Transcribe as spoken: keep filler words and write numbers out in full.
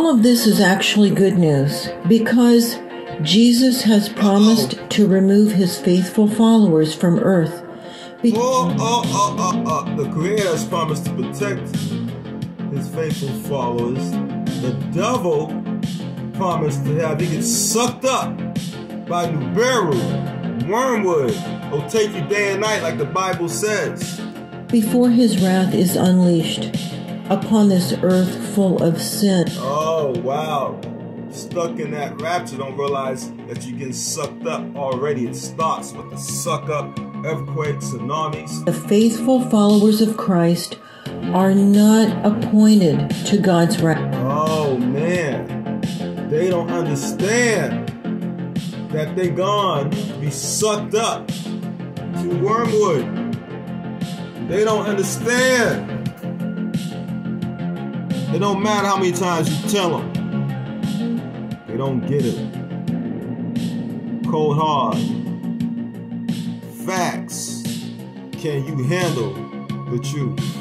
all of this is actually good news because Jesus has promised Uh-oh. to remove his faithful followers from earth. Be- oh, oh, oh, oh, oh. The Creator has promised to protect his faithful followers. The devil promised to have you get sucked up by Nibiru, wormwood. It'll take you day and night like the Bible says. Before his wrath is unleashed upon this earth full of sin. Oh, wow. Stuck in that rapture, don't realize that you're getting sucked up already. It starts with the suck up, earthquakes, tsunamis. The faithful followers of Christ are not appointed to God's wrath. Oh, man. They don't understand that they're gone to be sucked up to wormwood. They don't understand. It don't matter how many times you tell them. They don't get it. Cold hard. Facts. Can you handle the truth?